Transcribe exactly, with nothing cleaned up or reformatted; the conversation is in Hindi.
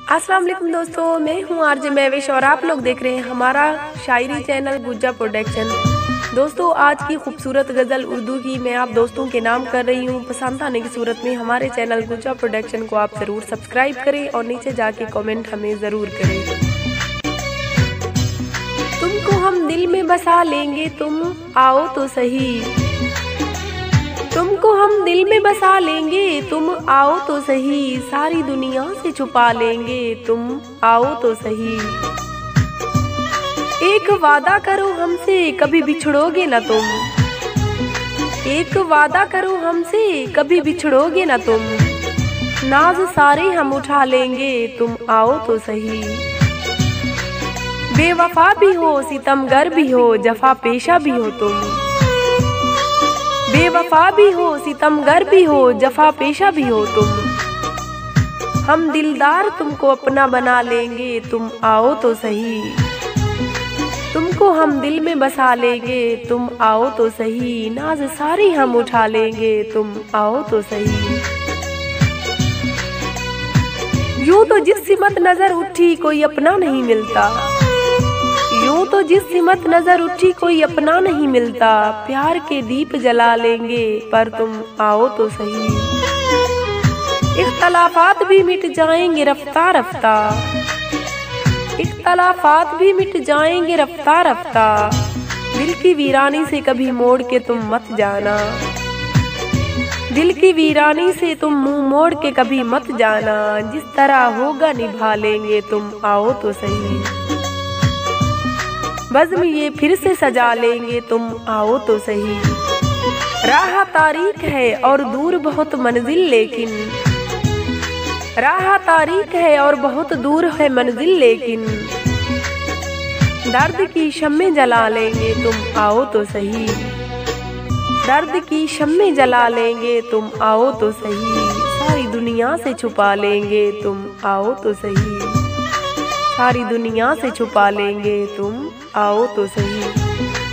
अस्सलाम वालेकुम दोस्तों, मैं हूं आरजे महविश और आप लोग देख रहे हैं हमारा शायरी चैनल गुज्जा प्रोडक्शन। दोस्तों, आज की खूबसूरत गज़ल उर्दू की मैं आप दोस्तों के नाम कर रही हूं। पसंद आने की सूरत में हमारे चैनल गुज्जा प्रोडक्शन को आप ज़रूर सब्सक्राइब करें और नीचे जाके कमेंट हमें ज़रूर करें। तुमको हम दिल में बसा लेंगे, तुम आओ तो सही। तुमको हम दिल में बसा लेंगे, तुम आओ तो सही। सारी दुनिया से छुपा लेंगे, तुम आओ तो सही। एक वादा करो हमसे, कभी बिछड़ोगे ना तुम। एक वादा करो हमसे, कभी बिछड़ोगे ना तुम। नाज सारे हम उठा लेंगे, तुम आओ तो सही। बेवफा भी हो, सितमगर भी हो, जफा पेशा भी हो तुम। बेवफा भी हो, सितमगर भी हो, जफा पेशा भी हो तुम। हम दिलदार तुमको अपना बना लेंगे, तुम आओ तो सही। तुमको हम दिल में बसा लेंगे, तुम आओ तो सही। नाज सारी हम उठा लेंगे, तुम आओ तो सही। यूं तो जिस सिमत नजर उठी कोई अपना नहीं मिलता। यूं तो जिस सिमत नजर उठी कोई अपना नहीं मिलता। प्यार के दीप जला लेंगे, पर तुम आओ तो सही। इख्तलाफात भी मिट जाएंगे रफ्ता रफ्ता। इख्तलाफात भी मिट जाएंगे रफ्ता रफ्ता। दिल की वीरानी से कभी मोड़ के तुम मत जाना। दिल की वीरानी से तुम मुंह मोड़ के कभी मत जाना। जिस तरह होगा निभा लेंगे, तुम आओ तो सही। बज़्म ये फिर से सजा लेंगे, तुम आओ तो सही। राह तारीख है और दूर बहुत मंजिल, लेकिन राह तारीख है और बहुत दूर है मंजिल, लेकिन दर्द की शम्में जला लेंगे, तुम आओ तो सही। दर्द की शम्में जला लेंगे, तुम आओ तो सही। सारी दुनिया से छुपा लेंगे, तुम आओ तो सही। सारी दुनिया से छुपा लेंगे, तुम आओ तो सही।